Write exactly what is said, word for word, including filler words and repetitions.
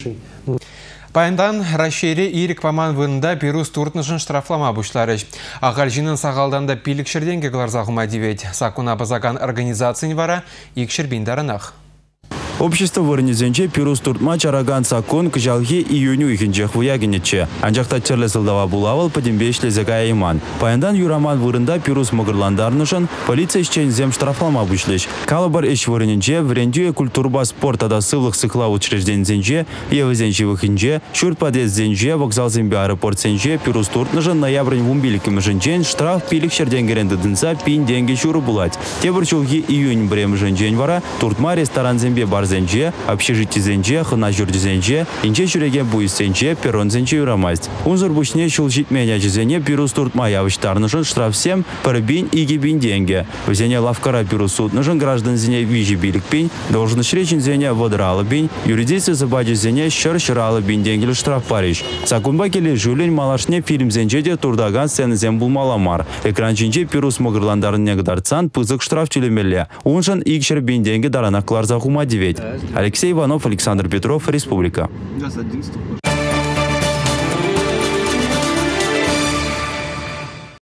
Паяндан Рашири ирик паман вында Перус туртнышын штрафлама бұшларыш. Ағал жинын сағалданда пилік шерденге гларзағыма девет. Сакуна базаган организациян вара икшір биндарынақ. Общество вырнезенче Перус туртма чараган сакун к жалги июню ихинчех вуягенече. Анжақта черле сылдава булавал падембешле загая иман. Паяндан юраман вырында Перус могырландарнышын полиция ищен зем штрафлама бұшлеш. Калабар еш вырненче врендюе культурба спортада сылық сықла учреждензенче, евызенче вихинче, шурт подъезденче, вокзал зембе аэропорт сенче, Перус туртнышын ноябрь вумбиликим жінчен штраф пилік шерденгеренді дынса пин деньги шуру булать. Тебір чулги июнь брем жінчен вара туртма ресторан зембе бар зенче, общежитие зенче, хына жүрді зенче, инче жүреген буйыз зенче, перрон зенче юрамасть. Унзур бушне шул житменя жезене Перус туртма явыштарнышын штраф всем парбин и гибин деньги. Взене лавкара Перус суднышын граждан зене вижи билик пень, должен шречен зене водралы бин, юридиция забаджи зене шыр шыралы бин деньги штраф париж. Сакунба келе жулень малашне фильм зенчеде турдаган сцены зем булмаламар. Экран чинче Перус могырландарын негдарцан пызык штраф тюлемеле. Уншын икшер бин деньги даранаклар захума девять. Алексей Иванов, Александр Петров, Республика.